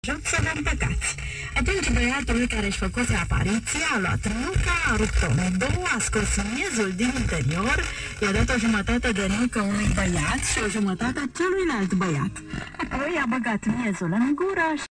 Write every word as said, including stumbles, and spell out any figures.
joc să vă împăcați. Atunci băiatul care își făcuse apariția a luat nuca, a rupt-o în două, a scos miezul din interior, i-a dat o jumătate de nucă unui băiat și o jumătate celuilalt băiat. Apoi a băgat miezul în gură și